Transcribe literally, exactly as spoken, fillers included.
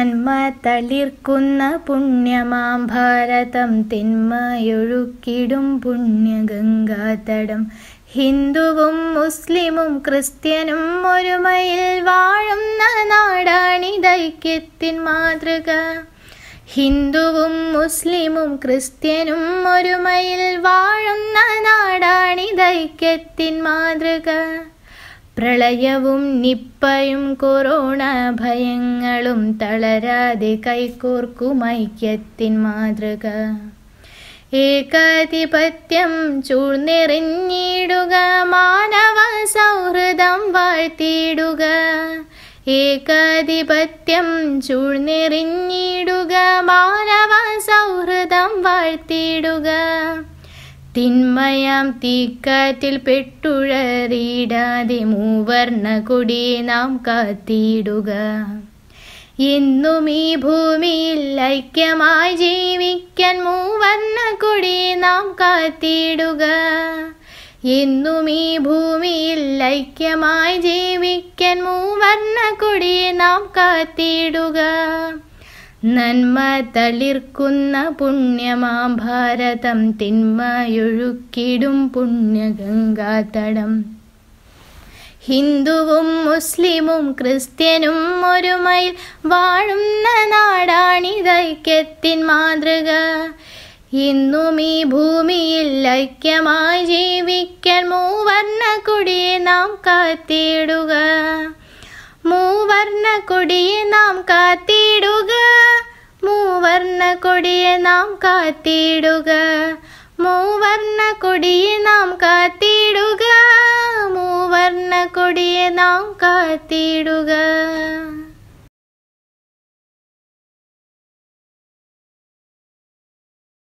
നന്മ തളിർക്കുന്ന പുണ്യമാം ഭാരതം തിന്മയൊഴുക്കിടും പുണ്യഗംഗാതടം. ഹിന്ദുവും മുസ്ലിമും ക്രിസ്ത്യനും ഒരുമയിൽ വാഴുന്ന നാടാണിതൈക്യത്തിൻ മാതൃക. ഹിന്ദുവും മുസ്ലിമും ക്രിസ്ത്യനും ഒരുമയിൽ വാഴുന്ന നാടാണിതൈക്യത്തിൻ മാതൃക. പ്രളയവും നിപ്പയും കൊറോണ ഭയങ്ങളും തളരാതെ കൈകോർക്കും ഐക്യത്തിൻ മാതൃക. ഏകാധിപത്യം ചൂഴ്ന്നെറിഞ്ഞിടുക, മാനവ സൗഹൃദം വാഴ്ത്തിയിടുക. ഏകാധിപത്യം ചൂഴ്ന്നെറിഞ്ഞിടുക, മാനവ സൗഹൃദം വാഴ്ത്തിയിടുക. തിന്മയാം തീക്കാറ്റിൽ പെട്ടുഴറിയിടാതെ മൂവർണ്ണ കൊടിയെ നാം കാത്തിയിടുക. എന്നും ഈ ഭൂമിയിൽ ഐക്യമായി ജീവിക്കാൻ മൂവർണ്ണ കൊടിയെ നാം കാത്തിയിടുക. എന്നും ഈ ഭൂമിയിൽ ഐക്യമായി ജീവിക്കാൻ മൂവർണ്ണ കൊടിയെ നാം കാത്തിയിടുക. നന്മ തളിർക്കുന്ന പുണ്യമാം ഭാരതം തിന്മയൊഴുക്കിടും പുണ്യഗംഗാതടം. ഹിന്ദുവും മുസ്ലിമും ക്രിസ്ത്യനും ഒരുമയിൽ വാഴുന്ന നാടാണിതൈക്യത്തിൻ മാതൃക. എന്നും ഈ ഭൂമിയിൽ ഐക്യമായി ജീവിക്കാൻ മൂവർണ്ണ കൊടിയെ നാം കാത്തിയിടുക. മൂവർണ്ണ കൊടിയെ നാം കാത്തിയിടുക. മൂവർണ്ണ കൊടിയെ നാം കാത്തിയിടുക. മൂവർണ്ണ കൊടിയെ നാം കാത്തിയിടുക. മൂവർണ്ണ കൊടിയെ നാം കാത്തിയിടുക.